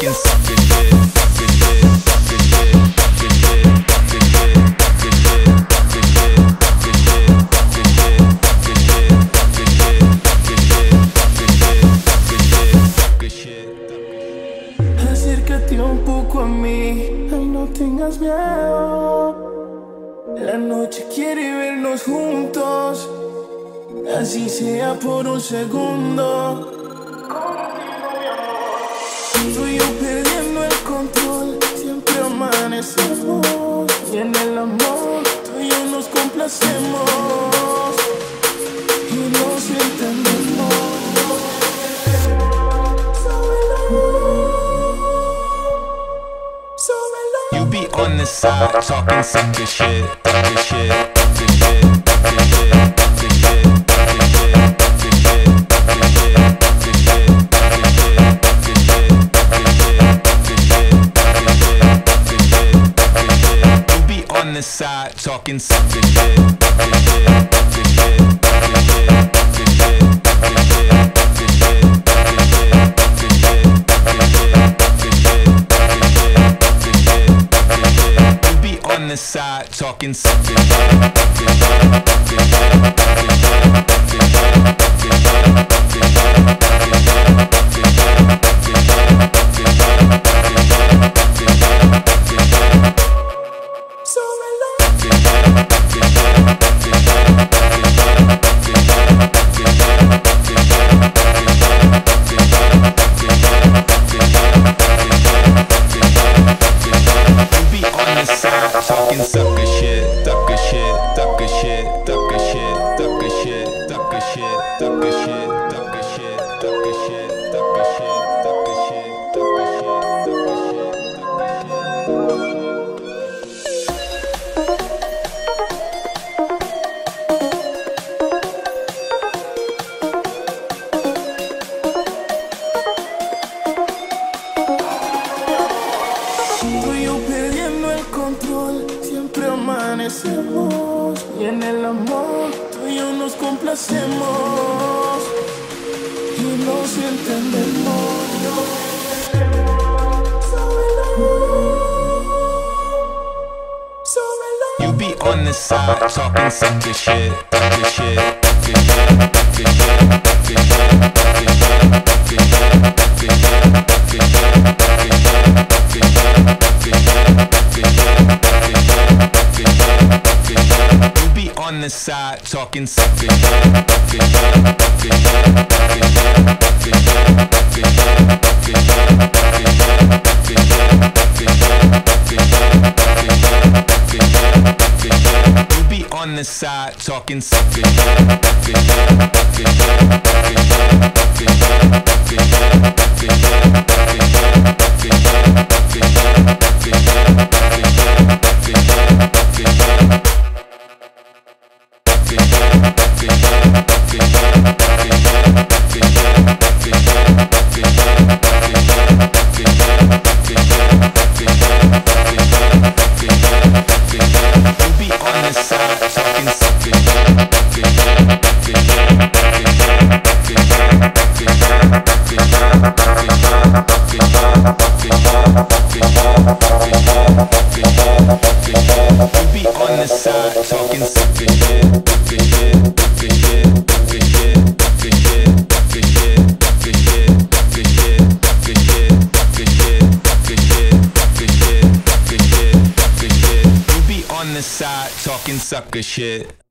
talking sucker shit, sucker shit, sucker shit, sucker shit, sucker shit, sucker shit, sucker shit, sucker shit, sucker shit, sucker shit, sucker shit, sucker shit, sucker shit, sucker shit. Acércate un poco a mí, ay, no tengas miedo. La noche quiere vernos juntos, así sea por un segundo. Tú y yo perdiendo el control, siempre amanecemos. Y en el amor, tú y yo nos complacemos y nos entendemos. You be on the side talking sucker shit, sucker shit, sucker shit, sucker shit, sucker shit, sucker shit, sucker shit, sucker shit, sucker shit, sucker shit, sucker shit, sucker shit, sucker shit. You be on the side talking sucker shit, sucker shit, sucker shit, sucker shit, sucker shit, sucker shit, sucker shit, sucker shit, sucker shit, sucker shit, sucker shit, sucker shit. You be on the side talking sucker shit, sucker shit, sucker shit, sucker shit, sucker shit, sucker shit, sucker shit, sucker shit, sucker siempre amanecemos. Y en el amor, tú y yo nos complacemos y nos entendemos. You be on the side talking sucker shit, sucker shit, sucker shit, sucker shit, sucker shit, sucker shit, sucker shit, sucker shit, sucker shit, sucker shit, sucker shit, sucker shit, sucker shit. You be on the side talking sucker shit, sucker shit, sucker shit, sucker shit, sucker shit, sucker shit, sucker shit, sucker shit, you be on the side talking sucker shit, sucker shit, sucker shit, sucker shit, sucker shit, sucker shit, sucker shit, sucker shit, talking sucker shit.